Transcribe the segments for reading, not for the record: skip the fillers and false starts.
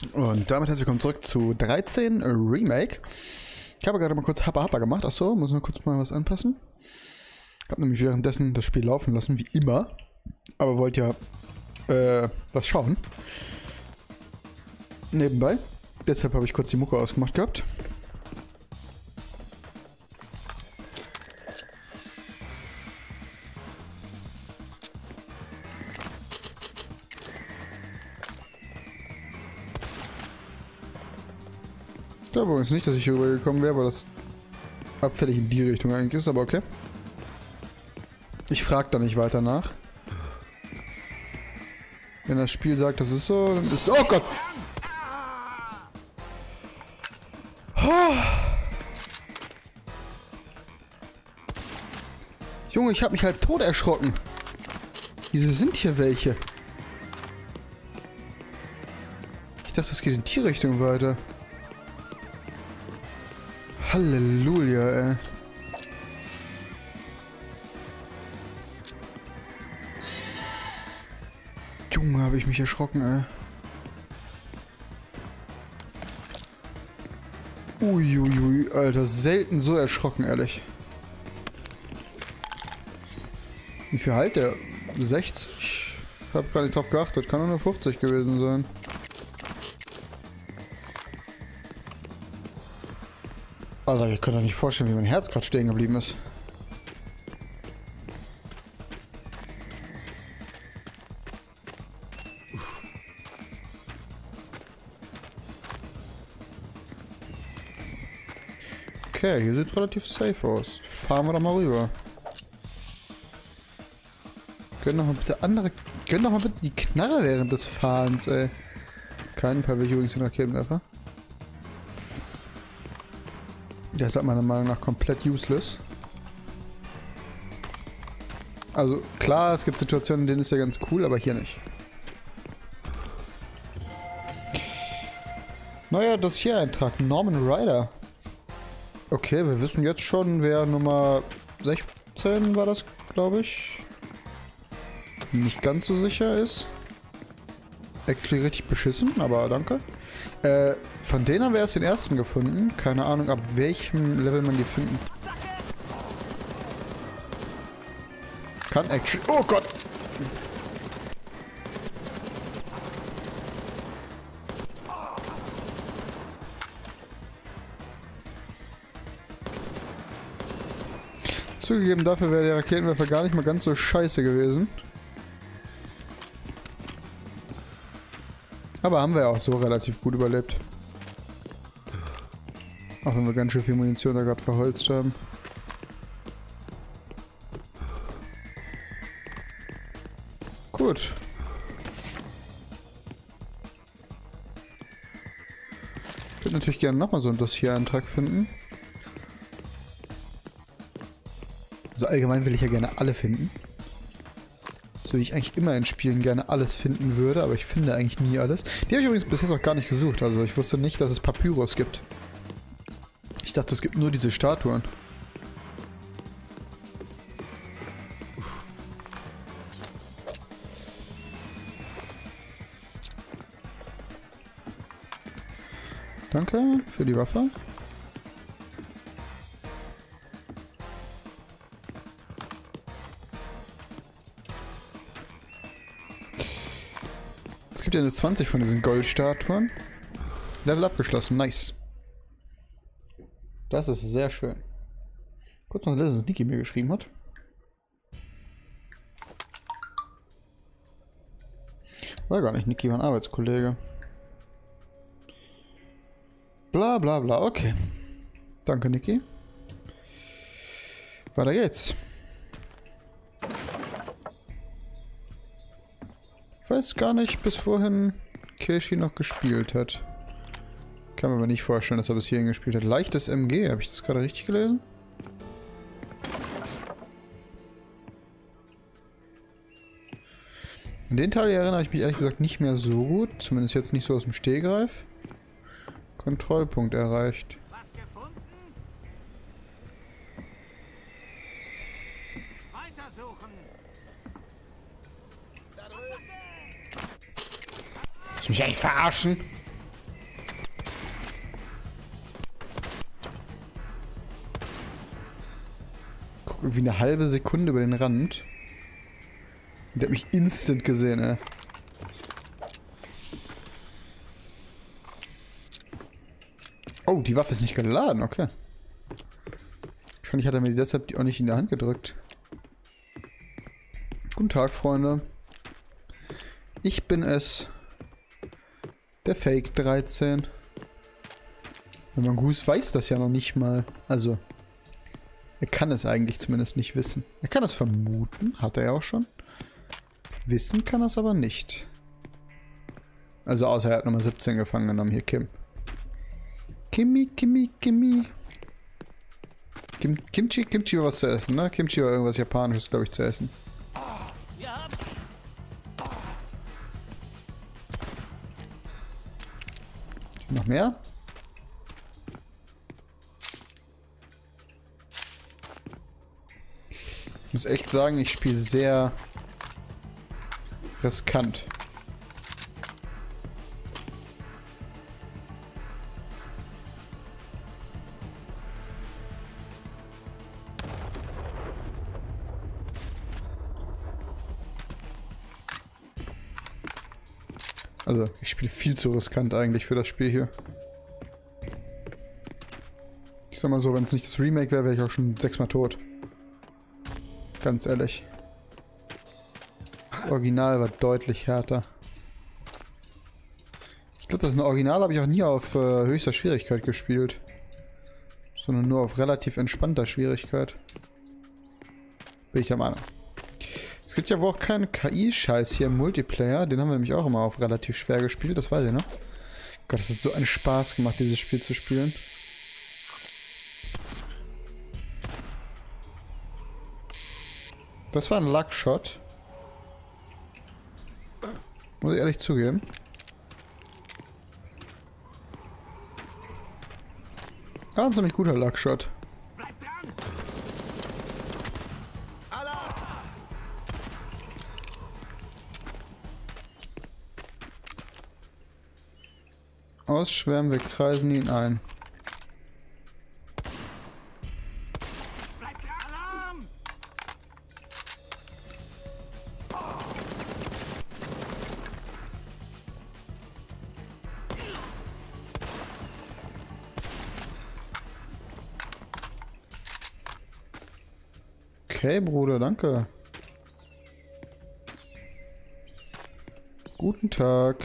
Und damit herzlich willkommen zurück zu 13 Remake. Ich habe gerade mal kurz Happa gemacht. Achso, muss nur kurz mal was anpassen. Ich habe nämlich währenddessen das Spiel laufen lassen, wie immer. Aber wollte ja was schauen. Nebenbei. Deshalb habe ich kurz die Mucke ausgemacht gehabt. Ich glaube übrigens nicht, dass ich hier rübergekommen wäre, weil das abfällig in die Richtung eigentlich ist, aber okay. Ich frage da nicht weiter nach. Wenn das Spiel sagt, das ist so, dann ist... Oh Gott! Oh. Junge, ich habe mich halb tot erschrocken. Wieso sind hier welche? Ich dachte, es geht in die Richtung weiter. Halleluja, ey. Junge, habe ich mich erschrocken, ey. Uiuiui, Alter, selten so erschrocken, ehrlich. Wie viel halt der? 60? Ich hab gar nicht drauf geachtet, kann nur 50 gewesen sein. Alter, ich kann doch nicht vorstellen, wie mein Herz gerade stehen geblieben ist. Okay, hier sieht es relativ safe aus. Fahren wir doch mal rüber. Gönn doch mal bitte die Knarre während des Fahrens, ey. Keinen Fall will ich übrigens den Raketenwerfer. Der ist meiner Meinung nach komplett useless. Also klar, es gibt Situationen, in denen ist er ganz cool, aber hier nicht. Neuer Dossier-Eintrag, Norman Ryder. Okay, wir wissen jetzt schon, wer Nummer 16 war das, glaube ich. Nicht ganz so sicher ist. Actually richtig beschissen, aber danke. Von denen haben wir erst den ersten gefunden. Keine Ahnung, ab welchem Level man die finden kann. Actually. Oh Gott! Zugegeben, dafür wäre der Raketenwerfer gar nicht mal ganz so scheiße gewesen. Aber haben wir auch so relativ gut überlebt. Auch wenn wir ganz schön viel Munition da gerade verholzt haben. Gut. Ich würde natürlich gerne nochmal so einen Dossier-Eintrag finden. Also allgemein will ich ja gerne alle finden. So wie ich eigentlich immer in Spielen gerne alles finden würde, aber ich finde eigentlich nie alles. Die habe ich übrigens bis jetzt auch gar nicht gesucht. Also ich wusste nicht, dass es Papyrus gibt. Ich dachte, es gibt nur diese Statuen. Danke für die Waffe. Es gibt ja nur 20 von diesen Goldstatuen. Level abgeschlossen, nice. Das ist sehr schön. Kurz mal lesen, was Niki mir geschrieben hat. War gar nicht Niki, war ein Arbeitskollege. Bla bla bla, okay. Danke, Niki. Weiter geht's. Ich weiß gar nicht, bis vorhin Keishi noch gespielt hat. Kann mir aber nicht vorstellen, dass er bis hierhin gespielt hat. Leichtes MG, habe ich das gerade richtig gelesen? An den Teil erinnere ich mich ehrlich gesagt nicht mehr so gut. Zumindest jetzt nicht so aus dem Stehgreif. Kontrollpunkt erreicht. Was gefunden? Weitersuchen. Willst du mich eigentlich verarschen? irgendwie eine halbe Sekunde über den Rand. Und der hat mich instant gesehen, ey. Oh, die Waffe ist nicht geladen, okay. Wahrscheinlich hat er mir deshalb die auch nicht in der Hand gedrückt. Guten Tag, Freunde. Ich bin es. Der Fake 13. Wenn man Goose weiß das ja noch nicht mal. Also, er kann es eigentlich zumindest nicht wissen. Er kann es vermuten, hat er ja auch schon. Wissen kann er es aber nicht. Also außer er hat Nummer 17 gefangen genommen. Hier, Kim. Kimmy. Kimchi war was zu essen, ne? Kimchi war irgendwas Japanisches, glaube ich, zu essen. Noch mehr? Ich muss echt sagen, ich spiele sehr riskant. Also, ich spiele viel zu riskant eigentlich für das Spiel hier. Ich sag mal so, wenn es nicht das Remake wäre, wäre ich auch schon 6-mal tot. Ganz ehrlich. Das Original war deutlich härter. Ich glaube, das Original habe ich auch nie auf höchster Schwierigkeit gespielt. Sondern nur auf relativ entspannter Schwierigkeit. Bin ich der Meinung. Es gibt ja wohl auch keinen KI-Scheiß hier im Multiplayer. Den haben wir nämlich auch immer auf relativ schwer gespielt, das weiß ich noch. Gott, das hat so einen Spaß gemacht, dieses Spiel zu spielen. Das war ein Luckshot. Muss ich ehrlich zugeben. Ah, ein ziemlich guter Luckshot. Ausschwärmen, wir kreisen ihn ein. Okay, Bruder, danke. Guten Tag.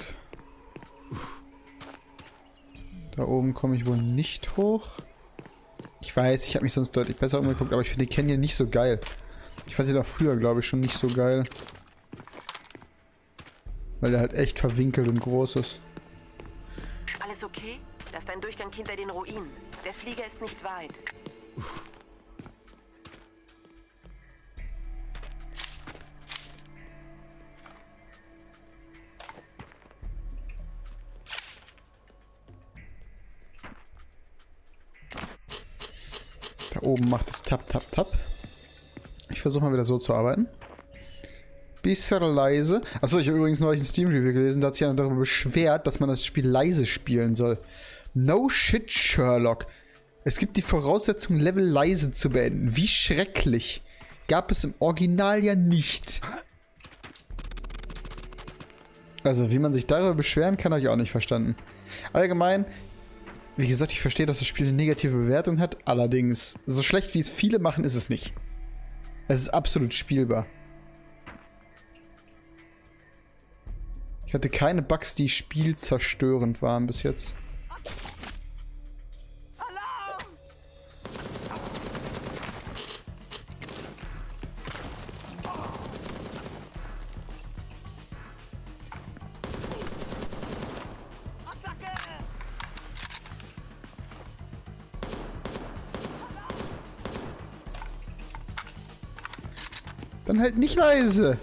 Da oben komme ich wohl nicht hoch. Ich weiß, ich habe mich sonst deutlich besser umgeguckt, aber ich finde den Canyon nicht so geil. Ich fand den auch früher, glaube ich, schon nicht so geil. Weil der halt echt verwinkelt und groß ist. Alles okay? Das ist ein Durchgang hinter den Ruinen. Der Flieger ist nicht weit. Da oben macht es Tap, Tap, Tap. Ich versuche mal wieder so zu arbeiten. Bisschen leise. Achso, ich habe übrigens neulich ein Steam-Review gelesen, da hat sich einer darüber beschwert, dass man das Spiel leise spielen soll. No shit, Sherlock. Es gibt die Voraussetzung, Level leise zu beenden. Wie schrecklich. Gab es im Original ja nicht. Also, wie man sich darüber beschweren kann, habe ich auch nicht verstanden. Allgemein, wie gesagt, ich verstehe, dass das Spiel eine negative Bewertung hat. Allerdings, so schlecht wie es viele machen, ist es nicht. Es ist absolut spielbar. Ich hatte keine Bugs, die spielzerstörend waren bis jetzt. Dann halt nicht leise.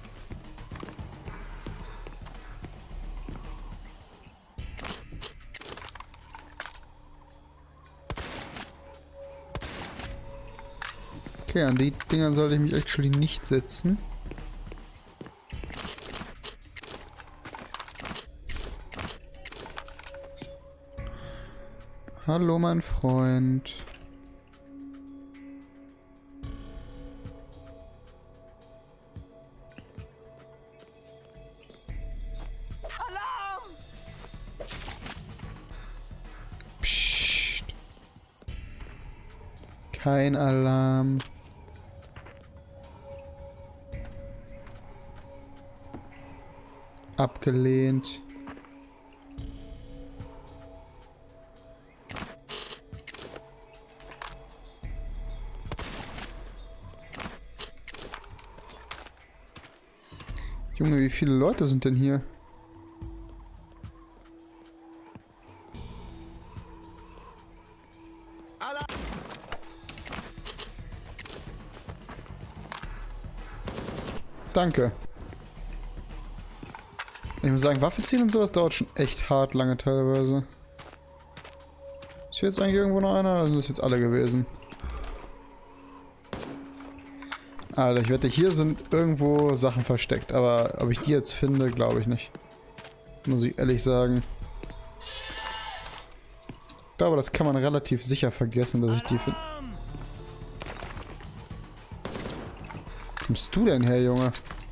Okay, an die Dinger sollte ich mich actually nicht setzen. Hallo, mein Freund. Kein Alarm. Abgelehnt. Junge, wie viele Leute sind denn hier? Danke. Ich muss sagen, Waffe ziehen und sowas dauert schon echt hart lange teilweise. Ist hier jetzt eigentlich irgendwo noch einer? Oder sind das jetzt alle gewesen? Alter, ich wette, hier sind irgendwo Sachen versteckt. Aber ob ich die jetzt finde, glaube ich nicht. Muss ich ehrlich sagen. Ich glaube, das kann man relativ sicher vergessen, dass ich die finde. Wo kommst du denn her, Junge?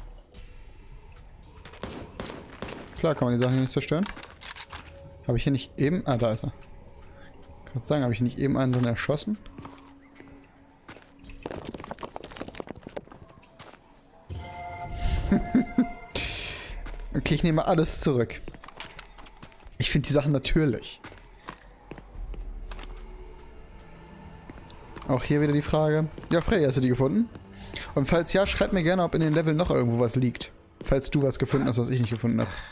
Klar kann man die Sachen hier nicht zerstören. Habe ich hier nicht eben... Ah, da ist er. Ich kann sagen, habe ich hier nicht eben einen drin erschossen? Okay, ich nehme alles zurück. Ich finde die Sachen natürlich. Auch hier wieder die Frage. Ja, Freddy, hast du die gefunden? Und falls ja, schreib mir gerne, ob in den Leveln noch irgendwo was liegt. Falls du was gefunden hast, was ich nicht gefunden habe.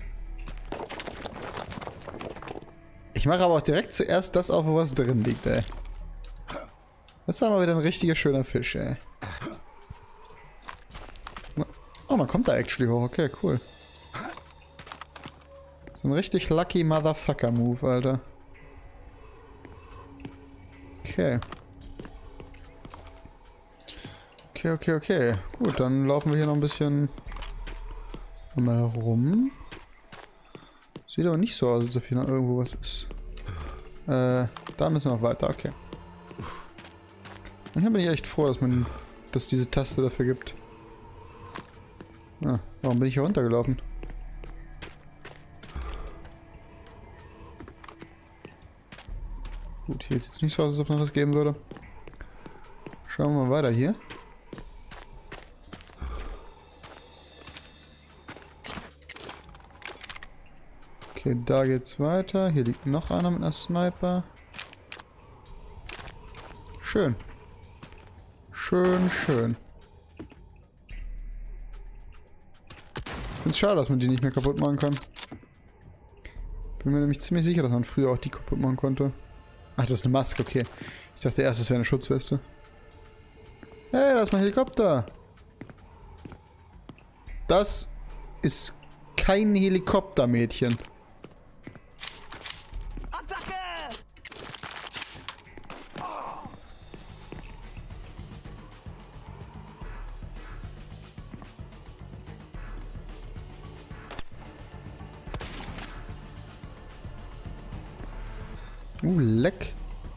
Ich mache aber auch direkt zuerst das auf, wo was drin liegt, ey. Das ist aber wieder ein richtiger schöner Fisch, ey. Oh, man kommt da actually hoch. Okay, cool. So ein richtig lucky Motherfucker-Move, Alter. Okay. Okay. Gut, dann laufen wir hier noch ein bisschen mal rum. Sieht aber nicht so aus, als ob hier noch irgendwo was ist. Da müssen wir noch weiter, okay. Und hier bin ich echt froh, dass es diese Taste dafür gibt. Ah, warum bin ich hier runtergelaufen? Gut, hier sieht es nicht so aus, als ob noch was geben würde. Schauen wir mal weiter hier. Okay, da geht's weiter. Hier liegt noch einer mit einer Sniper. Schön. Schön. Ich find's schade, dass man die nicht mehr kaputt machen kann. Bin mir nämlich ziemlich sicher, dass man früher auch die kaputt machen konnte. Ach, das ist eine Maske, okay. Ich dachte erst, es wäre eine Schutzweste. Hey, da ist mein Helikopter. Das ist kein Helikopter, Mädchen. Leck.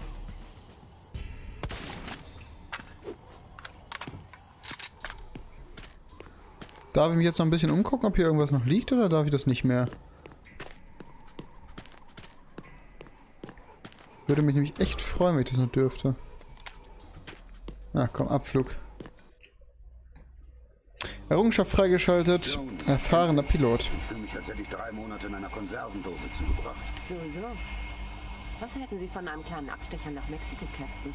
Darf ich mich jetzt noch ein bisschen umgucken, ob hier irgendwas noch liegt, oder darf ich das nicht mehr? Würde mich nämlich echt freuen, wenn ich das noch dürfte. Na komm, Abflug. Errungenschaft freigeschaltet. Erfahrener Pilot. Ich fühle mich, als hätte ich 3 Monate in einer Konservendose zugebracht. So. Was halten Sie von einem kleinen Abstecher nach Mexiko, Captain?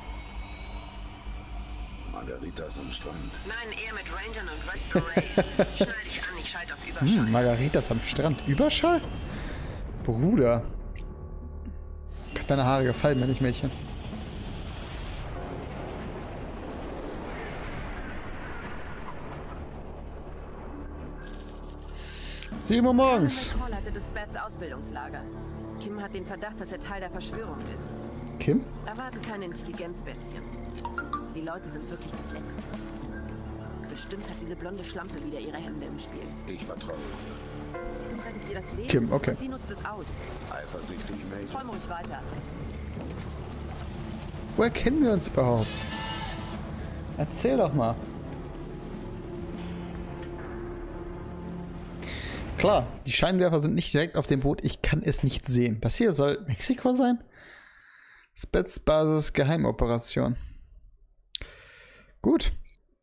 Margaritas am Strand. Nein, eher mit Rangern und Red Beret. Schnall dich an, ich schalte auf Überschall. Margaritas am Strand. Überschall? Bruder. Deine Haare gefallen mir nicht, Mädchen. Sieben Uhr morgens. Hall hatte das Bats Ausbildungslager. Kim hat den Verdacht, dass er Teil der Verschwörung ist. Kim? Erwarte keine Intelligenzbestien. Die Leute sind wirklich das Letzte. Bestimmt hat diese blonde Schlampe wieder ihre Hände im Spiel. Ich vertraue ihr. Du rettest dir das Leben. Kim, okay. Und sie nutzt es aus. Eifersüchtig, Mate. Träum ruhig weiter. Woher kennen wir uns überhaupt? Erzähl doch mal. Klar, die Scheinwerfer sind nicht direkt auf dem Boot. Ich kann es nicht sehen. Das hier soll Mexiko sein? Spetsbasis Geheimoperation. Gut.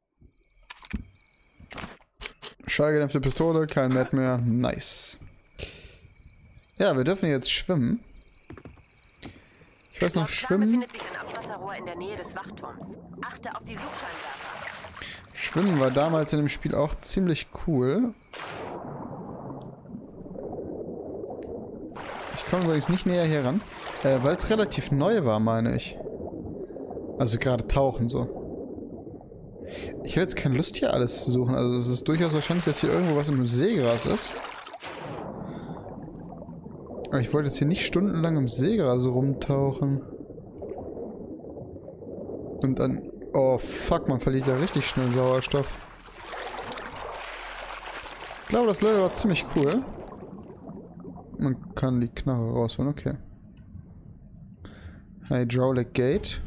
Schallgedämpfte Pistole, kein Net mehr. Nice. Ja, wir dürfen jetzt schwimmen. Ich weiß noch, schwimmen... befindet sich ein Abwasserrohr in der Nähe des Wachturms. Achte auf die Suchscheinwerfer. Schwimmen war damals in dem Spiel auch ziemlich cool. Ich komme übrigens nicht näher hier ran, weil es relativ neu war, meine ich. Also gerade tauchen so. Ich habe jetzt keine Lust hier alles zu suchen. Also es ist durchaus wahrscheinlich, dass hier irgendwo was im Seegras ist. Aber ich wollte jetzt hier nicht stundenlang im Seegras rumtauchen. Und dann... Oh fuck, man verliert ja richtig schnell Sauerstoff. Ich glaube, das Level war ziemlich cool. Man kann die Knarre rausholen, okay. Hydraulic Gate.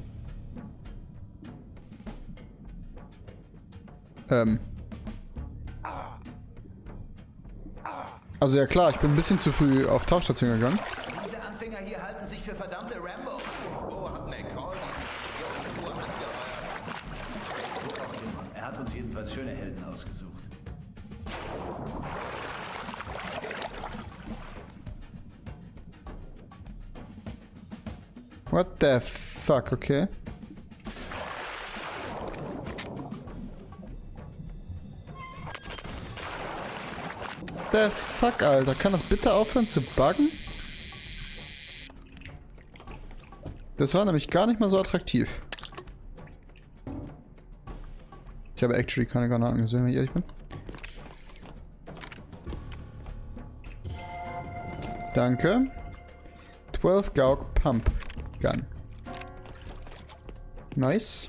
Also ja klar, ich bin ein bisschen zu früh auf Tauchstation gegangen. Diese Anfänger hier halten sich für verdammte Rambo. Wo hat McCall diesen Idioten angeheuert? Er hat uns jedenfalls schöne Helden ausgesucht. What the fuck, okay. The fuck, Alter. Kann das bitte aufhören zu buggen? Das war nämlich gar nicht mal so attraktiv. Ich habe actually keine Granaten gesehen, wenn ich ehrlich bin. Danke. 12 Gauge Pump Gun. Nice.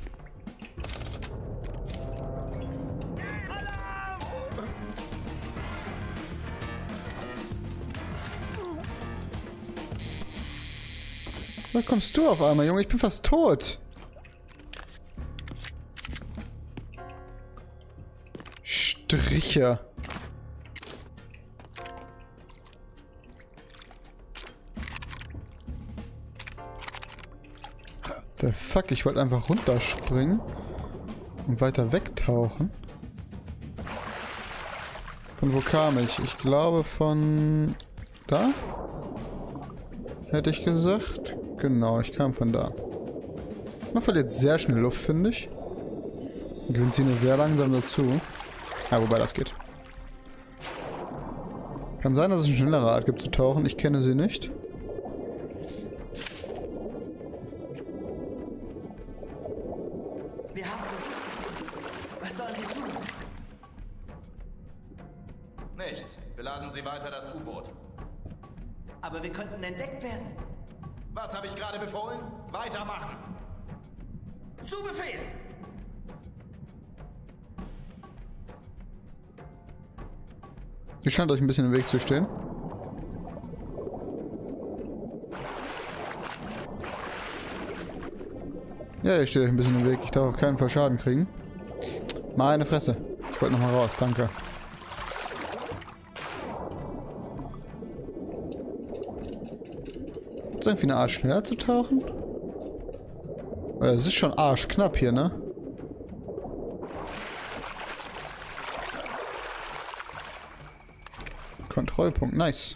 Da kommst du auf einmal, Junge. Ich bin fast tot. Striche. Der Fuck, ich wollte einfach runterspringen und weiter wegtauchen. Von wo kam ich? Ich glaube von da? Hätte ich gesagt. Genau, ich kam von da. Man verliert sehr schnell Luft, finde ich. Und gewinnt sie nur sehr langsam dazu. Ja, wobei das geht. Kann sein, dass es eine schnellere Art gibt zu tauchen. Ich kenne sie nicht. Wir haben es. Was sollen wir tun? Nichts. Beladen Sie weiter das U-Boot. Aber wir könnten entdeckt werden. Was habe ich gerade befohlen? Weitermachen. Zu Befehl! Ihr scheint euch ein bisschen im Weg zu stehen. Ja, ihr steht euch ein bisschen im Weg. Ich darf auf keinen Fall Schaden kriegen. Meine Fresse. Ich wollte nochmal raus. Danke. Ist irgendwie eine Art schneller zu tauchen? Weil es ist schon arschknapp hier, ne? Kontrollpunkt, nice.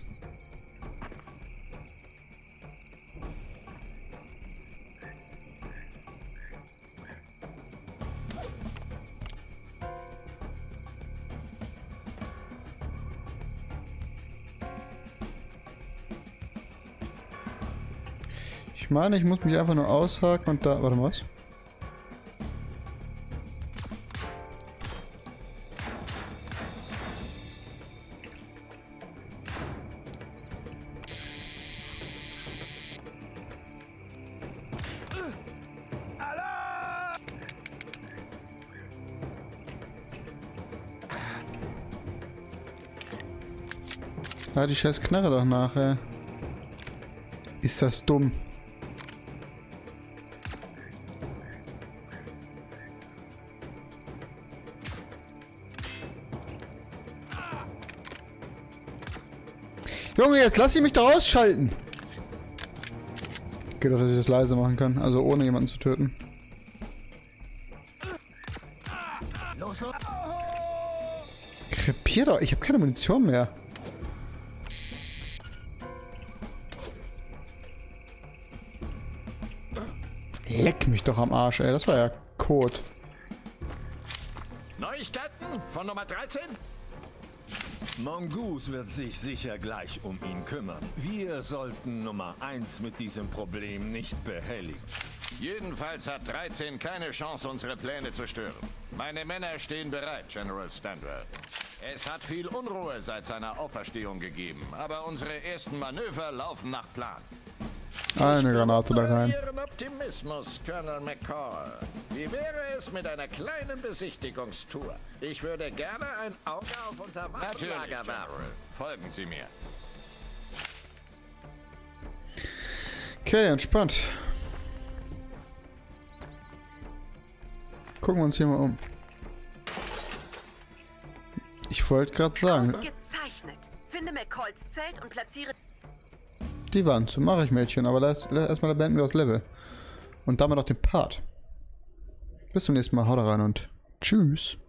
Ich meine, ich muss mich einfach nur aushaken und da... Warte mal, was? Ja, die scheiß Knarre doch nach, ey. Ist das dumm. Junge, jetzt lass ich mich doch ausschalten. Geht doch, dass ich das leise machen kann. Also ohne jemanden zu töten. Krepier doch, ich habe keine Munition mehr. Leck mich doch am Arsch, ey. Das war ja Code. Neuigkeiten von Nummer 13? Mongoose wird sich sicher gleich um ihn kümmern. Wir sollten Nummer 1 mit diesem Problem nicht behelligen. Jedenfalls hat 13 keine Chance, unsere Pläne zu stören. Meine Männer stehen bereit, General Standwell. Es hat viel Unruhe seit seiner Auferstehung gegeben, aber unsere ersten Manöver laufen nach Plan. Eine Granate da rein. Ihren Optimismus, Colonel McCall. Wie wäre es mit einer kleinen Besichtigungstour? Ich würde gerne ein Auge auf unser Waffenlager werfen. Folgen Sie mir. Okay, entspannt. Gucken wir uns hier mal um. Ich wollte gerade sagen. Gezeichnet. Finde McCalls Zelt und platziere... Die Wand, so mache ich, Mädchen, aber erstmal beenden wir das Level. Und damit auch den Part. Bis zum nächsten Mal, haut rein und tschüss.